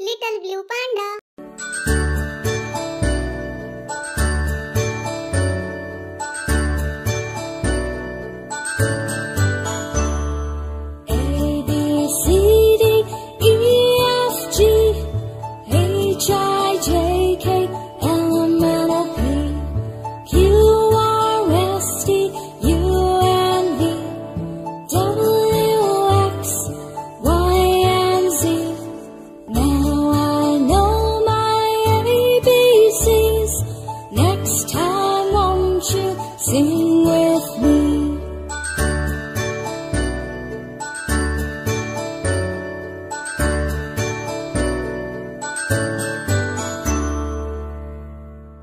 Little Blue Panda. A, B, C, D, E, F, G, H, I, J, K, L, M, N, O, P, Q, R, S, T, U, N, V, W, X, Y, and Z. Now I know my ABCs. Next time, won't you sing